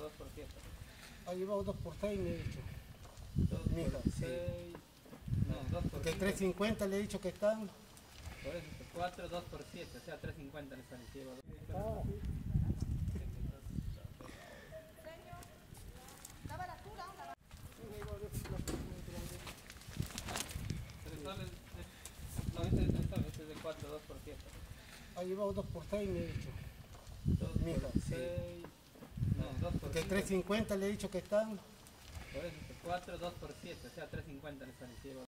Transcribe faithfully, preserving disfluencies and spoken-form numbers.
dos por siete. Ha llevado dos por seis, me he dicho. dos por Mija, sí. seis. No, dos por Porque cinco. tres cincuenta le he dicho que están. Por eso, cuatro, dos por siete, o sea, tres cincuenta le sale. Lleva dos. Ah. Se le sale. No, este es el sol, este es de cuatro, dos por siete. Ha llevado dos por seis, me he dicho. dos Mija, por sí. seis. No, dos por Porque cinco. tres cincuenta le he dicho que están. Por eso, cuatro, dos por siete, o sea, tres cincuenta le sale. Lleva